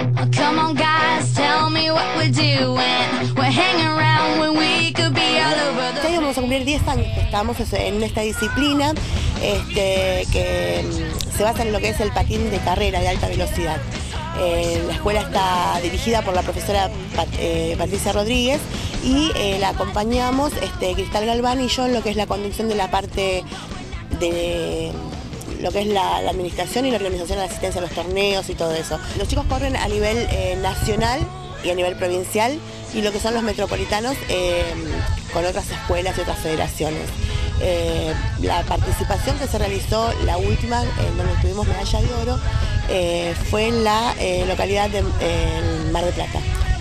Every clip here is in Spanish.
Come on guys, tell me what we're doing. We're hanging around when we could be all over the... Este año vamos a cumplir 10 años que estamos en esta disciplina que se basa en lo que es el patín de carrera de alta velocidad. La escuela está dirigida por la profesora Patricia Rodríguez y la acompañamos Cristal Galván y yo en lo que es la conducción de la parte de lo que es la administración y la organización de la asistencia a los torneos y todo eso. Los chicos corren a nivel nacional y a nivel provincial y lo que son los metropolitanos con otras escuelas y otras federaciones. La participación que se realizó, la última, en donde tuvimos medalla de oro, fue en la localidad de Mar del Plata.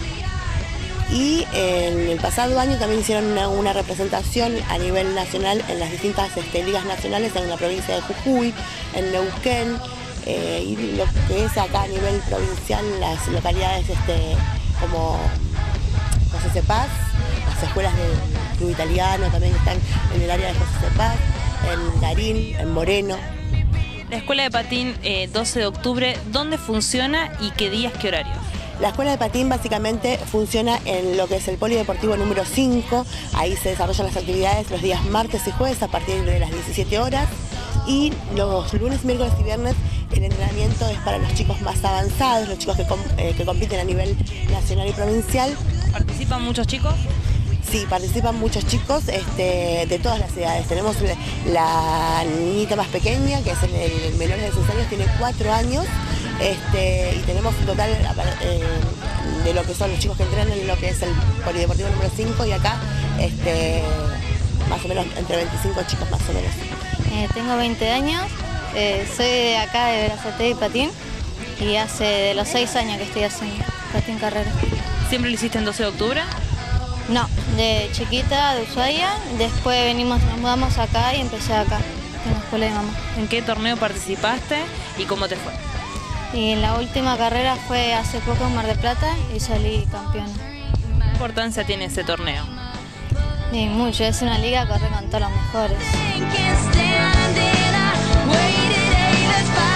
Y en el pasado año también hicieron una representación a nivel nacional en las distintas ligas nacionales en la provincia de Jujuy, en Neuquén, y lo que es acá a nivel provincial, las localidades como José Cepaz, las escuelas del Club Italiano también están en el área de José Cepaz, en Darín, en Moreno. La escuela de patín 12 de octubre, ¿dónde funciona y qué días, qué horarios? La escuela de patín básicamente funciona en lo que es el polideportivo número 5, ahí se desarrollan las actividades los días martes y jueves a partir de las 17 horas y los lunes, miércoles y viernes el entrenamiento es para los chicos más avanzados, los chicos que compiten a nivel nacional y provincial. ¿Participan muchos chicos? Sí, participan muchos chicos de todas las edades. Tenemos la niñita más pequeña, que es el menor de 6 años, tiene 4 años. Y tenemos un total de lo que son los chicos que entrenan en lo que es el polideportivo número 5 y acá más o menos entre 25 chicos más o menos. Tengo 20 años, soy de acá de Berazategui y patín y hace de los 6 años que estoy haciendo patín carrera. ¿Siempre lo hiciste en 12 de octubre? No, de chiquita, de Ushuaia, después nos mudamos acá y empecé acá, en la escuela de mamá. ¿En qué torneo participaste y cómo te fue? Y la última carrera fue hace poco en Mar del Plata y salí campeona. ¿Qué importancia tiene ese torneo? Y mucho, es una liga que corre con todos los mejores.